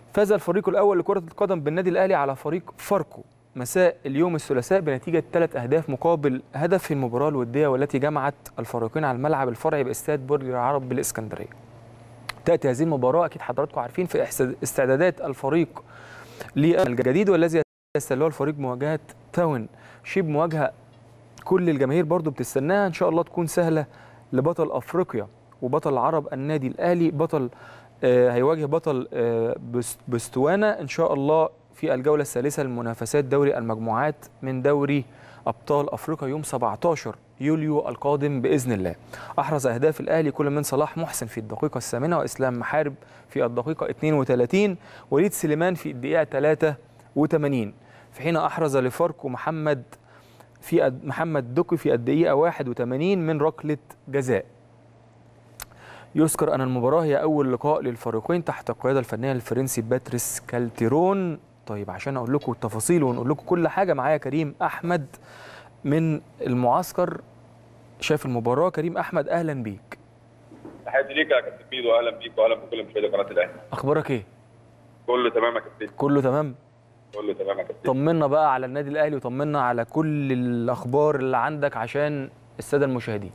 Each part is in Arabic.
فاز الفريق الأول لكرة القدم بالنادي الأهلي على فريق فاركو مساء اليوم الثلاثاء بنتيجة 3 أهداف مقابل هدف في المباراة الودية والتي جمعت الفريقين على الملعب الفرعي باستاد برج العرب بالإسكندرية. تأتي هذه المباراة أكيد حضراتكم عارفين في استعدادات الفريق للجديد والذي يستهلها الفريق مواجهة تاون شيب، مواجهة كل الجماهير برضو بتستناها إن شاء الله تكون سهلة لبطل أفريقيا وبطل العرب النادي الأهلي. بطل هيواجه بطل بستوانا إن شاء الله في الجولة الثالثة لمنافسات دوري المجموعات من دوري أبطال أفريقيا يوم 17 يوليو القادم بإذن الله. أحرز أهداف الأهلي كل من صلاح محسن في الدقيقة الثامنة وإسلام محارب في الدقيقة 32 وليد سليمان في الدقيقة 83، في حين أحرز لفاركو محمد دقي في الدقيقة 81 من ركلة جزاء. يذكر أن المباراة هي أول لقاء للفريقين تحت القيادة الفنية الفرنسي باتريس كالتيرون. طيب عشان أقول لكم التفاصيل ونقول لكم كل حاجة معايا كريم أحمد من المعسكر شاف المباراة. كريم أحمد أهلا بيك. تحياتي ليك يا كابتن ميدو، أهلا بيك وأهلا بكل مشاهدي قناة الأهلي. أخبارك إيه؟ كله تمام يا كابتن. كله تمام؟ كله تمام يا كابتن. طمنا بقى على النادي الأهلي وطمنا على كل الأخبار اللي عندك عشان السادة المشاهدين.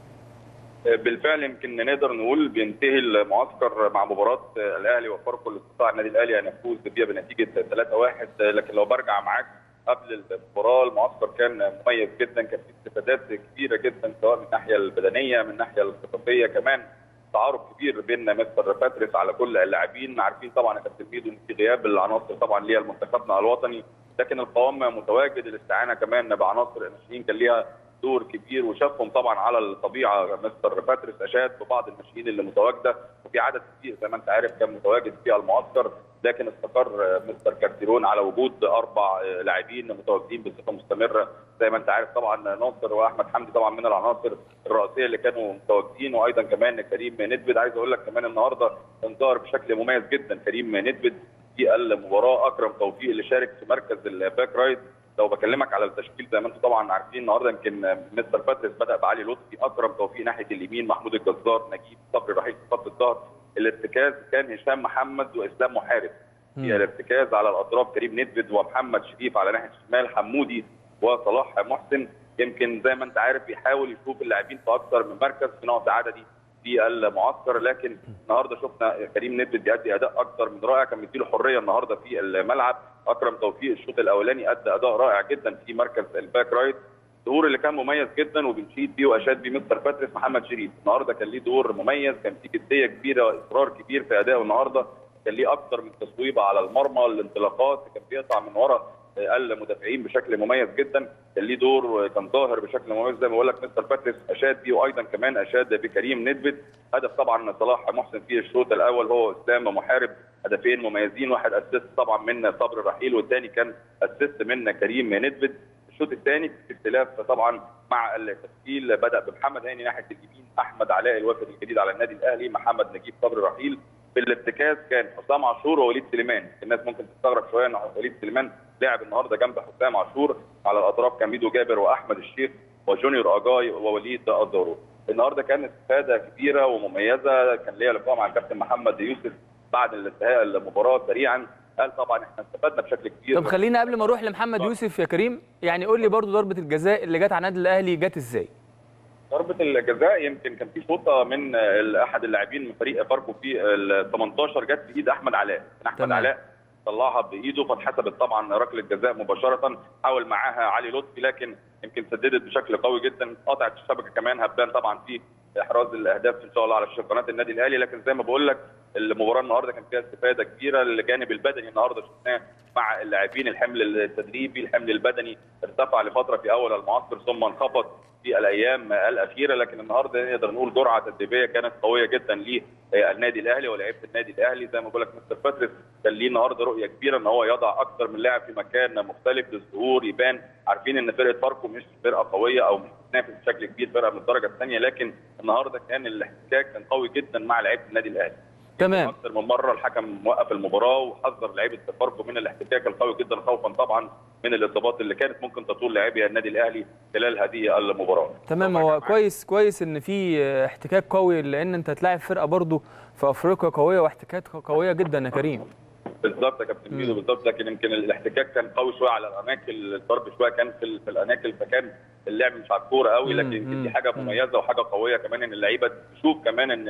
بالفعل يمكن نقدر نقول بينتهي المعسكر مع مباراه الاهلي وفاركو اللي استطاع النادي الاهلي ان يفوز بيها بنتيجه 3-1، لكن لو برجع معاك قبل المباراه المعسكر كان مميز جدا، كان في استفادات كبيره جدا سواء من الناحيه البدنيه من الناحيه الخططيه، كمان تعارف كبير بين مستر باتريس على كل اللاعبين. عارفين طبعا يا كابتن ميدو ان في غياب العناصر طبعا ليها لمنتخبنا الوطني، لكن القوام متواجد، الاستعانه كمان بعناصر الناشئين كان ليها دور كبير وشافهم طبعا على الطبيعه. مستر باتريس اشاد ببعض الناشئين اللي متواجده وفي عدد كبير زي ما انت عارف كان متواجد في المعسكر، لكن استقر مستر كالتيرون على وجود 4 لاعبين متواجدين بصفه مستمره. زي ما انت عارف طبعا ناصر واحمد حمدي طبعا من العناصر الرئيسيه اللي كانوا متواجدين، وايضا كمان كريم ندفد. عايز اقول لك كمان النهارده انظهر بشكل مميز جدا كريم ندفد في المباراه. اكرم توفيق اللي شارك في مركز الباك رايت. لو بكلمك على التشكيل زي ما انتم طبعا عارفين النهارده يمكن مستر باتريس بدا بعلي لطفي، اكرم توفيق ناحيه اليمين، محمود الجزار، نجيب صبري رحيل في خط الظهر. الارتكاز كان هشام محمد واسلام محارب. في الارتكاز على الاطراف كريم ندفد ومحمد شريف على ناحيه الشمال، حمودي وصلاح محسن. يمكن زي ما انت عارف بيحاول يشوف اللاعبين في اكثر من مركز في نقص عددي في المعسكر، لكن النهارده شفنا كريم ندفد بيأدي اداء اكثر من رائع، كان مديله حريه النهارده في الملعب. اكرم توفيق الشوط الاولاني ادى اداء رائع جدا في مركز الباك رايت. الظهور اللي كان مميز جدا وبنشيد بيه واشاد بيه مستر باتريس محمد شريف، النهارده كان ليه دور مميز، كان في جديه كبيره واصرار كبير في ادائه النهارده، كان ليه اكثر من تصويبه على المرمى، الانطلاقات، كان بيقطع من ورا المدافعين بشكل مميز جدا، كان ليه دور كان ظاهر بشكل مميز زي ما بقول لك مستر باتريس اشاد بيه، وايضا كمان اشاد بكريم ندفد. هدف طبعا صلاح محسن في الشوط الاول هو اسلام محارب، هدفين مميزين، واحد اسيست طبعا من صبري رحيل والثاني كان اسيست من كريم ندفد. الشوط الثاني في اختلاف طبعا مع التشكيل، بدا بمحمد هاني ناحيه اليمين، احمد علاء الوافد الجديد على النادي الاهلي، محمد نجيب صبري رحيل. في الارتكاز كان حسام عاشور ووليد سليمان. الناس ممكن تستغرب شويه ان وليد سليمان لاعب النهارده جنب حسام عاشور. على الاطراف كان ميدو جابر واحمد الشيخ وجونيور اجاي ووليد الدورو. النهارده كانت استفاده كبيره ومميزه، كان ليا لقاء مع الكابتن محمد يوسف بعد انتهاء المباراه سريعا، قال طبعا احنا استفدنا بشكل كبير. طب خلينا قبل ما اروح لمحمد يوسف يا كريم، يعني قول لي برضو ضربه الجزاء اللي جت على النادي الاهلي جت ازاي؟ ضربه الجزاء يمكن كان في شوطه من احد اللاعبين من فريق فاركو في ال 18 جت في ايد احمد علاء، احمد علاء طلعها بايده فاتحسبت طبعا ركله جزاء مباشره، حاول معاها علي لطفي لكن يمكن سددت بشكل قوي جدا، قطعت الشبكه كمان. هبان طبعا في احراز الاهداف ان شاء الله على قناه النادي الاهلي، لكن زي ما بقول لك المباراه النهارده كان فيها استفاده كبيره. الجانب البدني النهارده شفناه مع اللاعبين، الحمل التدريبي الحمل البدني ارتفع لفتره في اول المعسكر ثم انخفض في الايام الاخيره، لكن النهارده نقدر نقول جرعه تدريبيه كانت قويه جدا للنادي الاهلي ولاعيبه النادي الاهلي. زي ما بقول لك مستر باتريس كان ليه النهارده رؤيه كبيره ان هو يضع اكثر من لاعب في مكان مختلف للظهور، يبان عارفين ان فرقه فاركو مش فرقه قويه او مش بتنافس بشكل كبير فرقه من الدرجه الثانيه، لكن النهارده كان الاحتكاك كان قوي جدا مع لعيبه النادي الاهلي. تمام. اكثر من مره الحكم وقف المباراه وحذر لعيبه فاركو من الاحتكاك القوي جدا، خوفا طبعا من الاصابات اللي كانت ممكن تطول لاعبي النادي الاهلي خلال هذه المباراه. تمام. هو كويس ان في احتكاك قوي، لان انت هتلاعب فرقه برضو في افريقيا قويه واحتكاكات قويه جدا يا كريم. بالظبط يا كابتن ميدو، بالظبط. لكن يمكن الاحتكاك كان قوي شويه على الاماكن، الضرب شويه كان في الاماكن، فكان اللعب مش على الكوره قوي. لكن يمكن دي حاجه مميزه وحاجه قويه كمان، ان اللعيبه تشوف كمان ان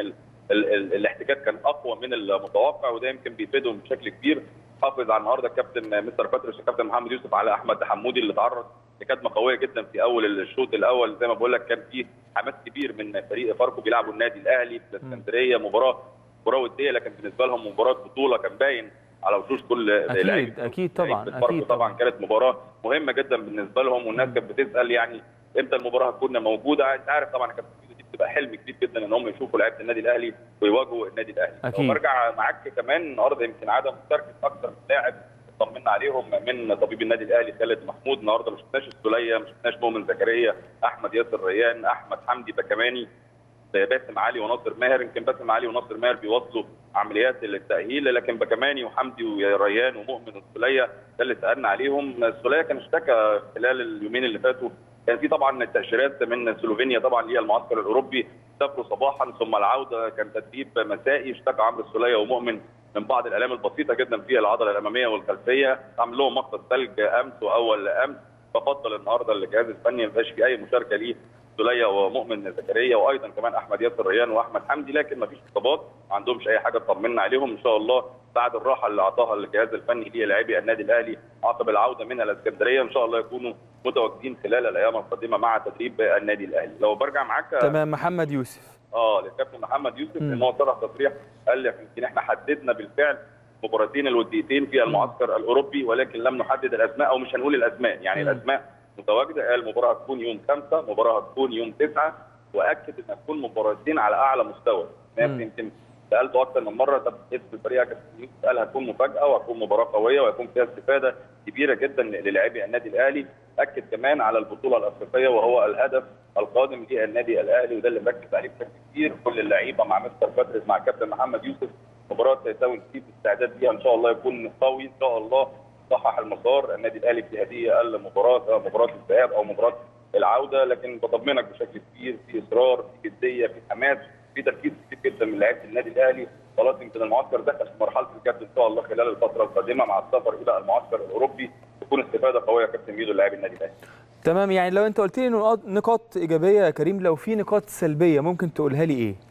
الاحتكاك كان اقوى من المتوقع، وده يمكن بيفيدهم بشكل كبير. حافظ على النهارده الكابتن مستر باتريس والكابتن محمد يوسف على احمد حمودي اللي تعرض لكدمه قويه جدا في اول الشوط الاول. زي ما بقول لك كان في حماس كبير من فريق فاركو، بيلعبوا النادي الاهلي في الاسكندريه، مباراه وديه، لكن بالنسبه لهم مباراه بطوله، كان باين على وشوش كل لعيبه. اكيد طبعا كانت مباراه مهمه جدا بالنسبه لهم، والناس كانت بتسال يعني امتى المباراه هتكون موجوده. انت عارف طبعا كابتن دي بتبقى حلم كبير جدا ان هم يشوفوا لعيبه النادي الاهلي ويواجهوا النادي الاهلي. لو برجع معاك كمان النهارده، يمكن عدم مشاركه اكثر من لاعب طمنا عليهم من طبيب النادي الاهلي خالد محمود. النهارده ما شفناش السوليه، ما شفناش مؤمن زكريا، احمد ياسر ريان، احمد حمدي بكماني، باسم علي وناصر ماهر. يمكن باسم علي وناصر ماهر بيواصلوا عمليات التاهيل، لكن بكماني وحمدي وريان ومؤمن والسوليه ده اللي سالنا عليهم. السوليه كان اشتكى خلال اليومين اللي فاتوا، كان في طبعا التاشيرات من سلوفينيا طبعا ليها المعسكر الاوروبي، سافروا صباحا ثم العوده كان تدريب مسائي. اشتكى عمرو السوليه ومؤمن من بعض الالام البسيطه جدا في العضله الاماميه والخلفيه، عمل لهم مقص ثلج امس واول امس، ففضل النهارده الجهاز الفني ما يبقاش في اي مشاركه ليه سوليه ومؤمن زكريا، وايضا كمان احمد ياسر ريان واحمد حمدي. لكن ما فيش اصابات، ما عندهمش اي حاجه تطمنا عليهم. ان شاء الله بعد الراحه اللي اعطاها الجهاز الفني للاعبي النادي الاهلي عقب العوده من الاسكندريه، ان شاء الله يكونوا متواجدين خلال الايام القادمه مع تدريب النادي الاهلي. لو برجع معاك تمام محمد يوسف، للكابتن محمد يوسف، ان هو صرح تصريح قال لك يمكن احنا حددنا بالفعل مباراتين الوديتين في المعسكر الاوروبي، ولكن لم نحدد الاسماء، او مش هنقول الاسماء يعني الاسماء متواجده. قال المباراه هتكون يوم 5، مباراه هتكون يوم 9، واكد ان هتكون مباراتين على اعلى مستوى. يمكن سالته اكثر من مره طب اسم الفريق يا كابتن يوسف، قال هتكون مفاجاه وهتكون مباراه قويه وهيكون فيها استفاده كبيره جدا للاعبي النادي الاهلي. اكد كمان على البطوله الافريقيه وهو الهدف القادم للنادي الاهلي، وده اللي مركز عليه بشكل كبير كل اللعيبه مع مستر باتريس مع الكابتن محمد يوسف. مباراه سيساوي الكيف الاستعداد ليها ان شاء الله يكون قوي، ان شاء الله صحح المسار النادي الاهلي في هذه المباراه، سواء مباراه الذهاب او مباراه العوده. لكن بطمنك بشكل كبير، في اصرار، في جديه، في حماس، في تركيز كبير جدا من لعيبه النادي الاهلي. خلاص يمكن المعسكر دخل في مرحله الجد ان شاء الله خلال الفتره القادمه مع السفر الى المعسكر الاوروبي، تكون استفاده قويه كابتن ميدو لاعبي النادي الاهلي. تمام، يعني لو انت قلت لي نقاط ايجابيه يا كريم، لو في نقاط سلبيه ممكن تقولها لي ايه؟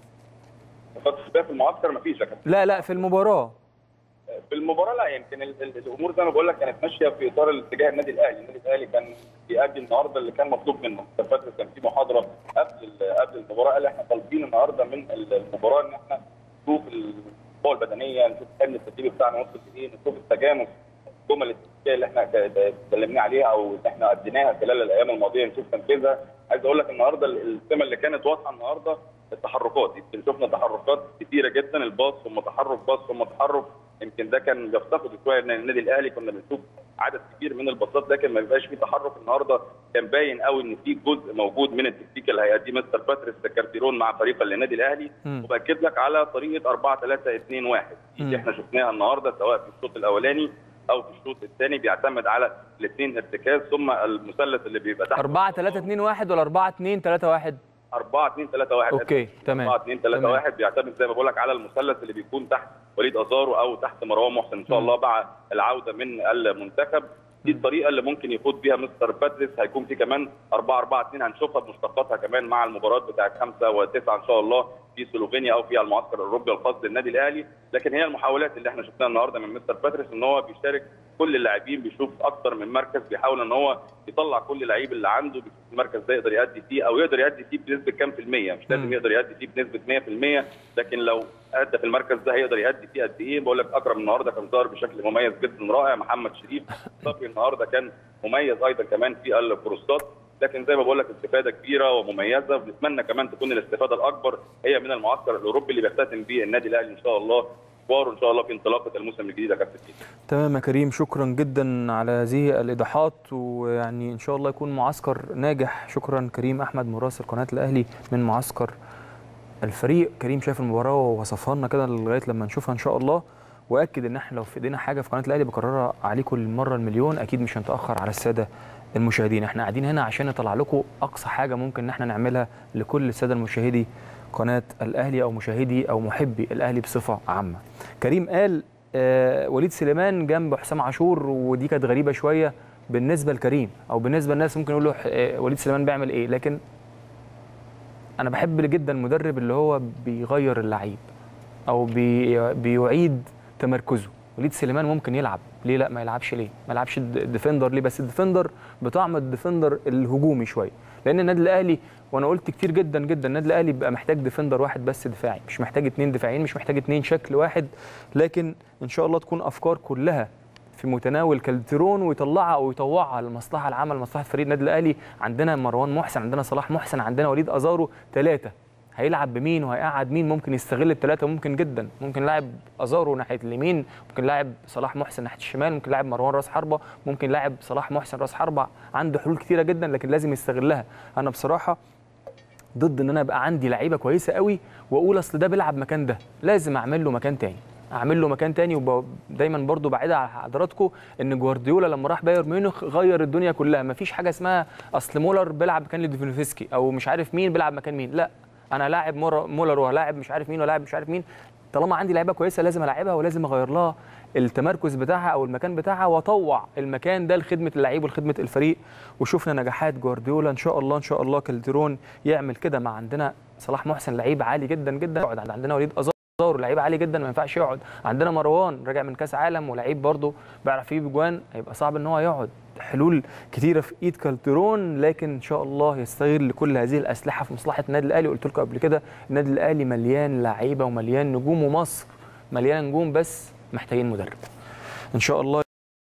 نقاط سلبيه في المعسكر مفيش يا كابتن. لا في المباراه. في المباراه لا، يمكن الامور زي ما بقول لك كانت ماشيه في اطار الاتجاه النادي الاهلي. النادي الاهلي كان بيأدي النهارده اللي كان مطلوب منه. فتره كان في محاضره قبل المباراه، قال احنا طالبين النهارده من المباراه ان احنا نشوف القوه البدنيه، نشوف الحمل التدريبي بتاعنا وصل لايه، نشوف التجانس، الجمل التكتيكيه اللي احنا اتكلمنا عليها او اللي احنا اديناها خلال الايام الماضيه نشوف تنفيذها. عايز اقول لك النهارده السمه اللي كانت واضحه النهارده التحركات، يمكن شفنا تحركات كثيره جدا، الباص ثم تحرك، باص ثم تحرك. يمكن ده كان بيفتقد شويه ان النادي الاهلي كنا بنشوف عدد كبير من الباصات لكن ما بيبقاش فيه تحرك. النهارده كان باين قوي ان في جزء موجود من التكتيك اللي هيأديه مستر باتريس كارتيرون مع فريق النادي الاهلي، وباكد لك على طريقه 4-3-2-1 اللي احنا شفناها النهارده سواء في الشوط الاولاني او في الشوط الثاني، بيعتمد على الاثنين ارتكاز ثم المثلث اللي بيبقى تحت. 4-3-2-1 ولا 4-2-3-1؟ 4-2-3-1. اوكي تمام. 4-2-3-1 بيعتمد زي ما بقول لك على المثلث اللي بيكون تحت وليد ازارو او تحت مروان محسن ان شاء الله بعد العوده من المنتخب. دي الطريقه اللي ممكن يفوز بيها مستر باتريس. هيكون في كمان 4-4-2 هنشوفها بمشتقاتها كمان مع المباريات بتاعت 5 و9 ان شاء الله في سلوفينيا او في المعسكر الاوروبي الخاص للنادي الاهلي. لكن هي المحاولات اللي احنا شفناها النهارده من مستر باتريس ان هو بيشارك كل اللاعبين، بيشوف اكتر من مركز، بيحاول ان هو يطلع كل لعيب اللي عنده، بيشوف المركز ده يقدر يأدي فيه او يقدر يأدي فيه بنسبه كام في الميه، مش لازم يقدر يأدي فيه بنسبه 100%، لكن لو ادى في المركز ده هيقدر يأدي فيه قد ايه. بقول لك اكرم النهارده كان ظاهر بشكل مميز جدا رائع، محمد شريف صبري النهارده كان مميز ايضا كمان في الكروسات. لكن زي ما بقول لك استفاده كبيره ومميزه، وبنتمنى كمان تكون الاستفاده الاكبر هي من المعسكر الاوروبي اللي بيختتم به النادي الاهلي ان شاء الله ان شاء الله في انطلاقه الموسم الجديد يا كابتن. تمام يا كريم، شكرا جدا على هذه الايضاحات، ويعني ان شاء الله يكون معسكر ناجح. شكرا كريم احمد مراسل قناه الاهلي من معسكر الفريق. كريم شاف المباراه ووصفها لنا كده لغايه لما نشوفها ان شاء الله، واكد ان احنا لو في ايدينا حاجه في قناه الاهلي بكررها عليكم المره المليون، اكيد مش هنتاخر على الساده المشاهدين. احنا قاعدين هنا عشان نطلع لكم اقصى حاجه ممكن ان احنا نعملها لكل الساده المشاهدي قناه الاهلي او مشاهدي او محبي الاهلي بصفه عامه. كريم قال وليد سليمان جنب حسام عاشور، ودي كانت غريبه شويه بالنسبه لكريم او بالنسبه للناس، ممكن يقولوا وليد سليمان بيعمل ايه، لكن انا بحب جدا المدرب اللي هو بيغير اللعيب او بيعيد تمركزه. وليد سليمان ممكن يلعب، ليه لا ما يلعبش؟ ليه ما يلعبش الديفندر؟ ليه بس الديفندر بطعم الديفندر الهجومي شويه، لان النادي الاهلي، وانا قلت كتير جدا جدا، النادي الاهلي بيبقى محتاج ديفندر واحد بس دفاعي، مش محتاج 2 دفاعيين، مش محتاج 2 شكل واحد، لكن ان شاء الله تكون افكار كلها في متناول كالترون ويطلعها او يطوعها للمصلحه العامه، لمصلحه فريق النادي الاهلي. عندنا مروان محسن، عندنا صلاح محسن، عندنا وليد ازارو، 3 هيلعب بمين وهيقعد مين؟ ممكن يستغل ال3 ممكن جدا، ممكن لاعب ازارو ناحيه اليمين، ممكن لاعب صلاح محسن ناحيه الشمال، ممكن لاعب مروان راس حربه، ممكن لاعب صلاح محسن راس حربه، عنده حلول كتيره جدا لكن لازم يستغلها. انا بصراحه ضد ان انا ابقى عندي لعيبه كويسه قوي واقول اصل ده بيلعب مكان ده، لازم اعمل له مكان تاني، اعمل له مكان تاني. ودايما برضو بعيد على حضراتكم ان جوارديولا لما راح بايرن ميونخ غير الدنيا كلها، مفيش حاجه اسمها اصل مولر بيلعب مكان ليفاندوفسكي او مش عارف مين بيلعب مكان مين، لا انا لاعب مولر ولاعب مش عارف مين ولاعب مش عارف مين، طالما عندي لعيبه كويسه لازم العبها ولازم اغير لها التمركز بتاعها او المكان بتاعها واطوع المكان ده لخدمه اللعيب ولخدمه الفريق. وشفنا نجاحات جوارديولا، ان شاء الله ان شاء الله كالترون يعمل كده. مع عندنا صلاح محسن لعيب عالي جدا جدا يقعد، عندنا وليد ازارو لعيب عالي جدا ما ينفعش يقعد، عندنا مروان راجع من كاس عالم ولعيب برده بيعرف يجيب اجوان، هيبقى صعب ان هو يقعد. حلول كتيره في ايد كالترون، لكن ان شاء الله يستغل كل هذه الاسلحه في مصلحه النادي الاهلي. قلت لكم قبل كده النادي الاهلي مليان لعيبه ومليان نجوم، ومصر مليانه نجوم بس محتاجين مدرب ان شاء الله.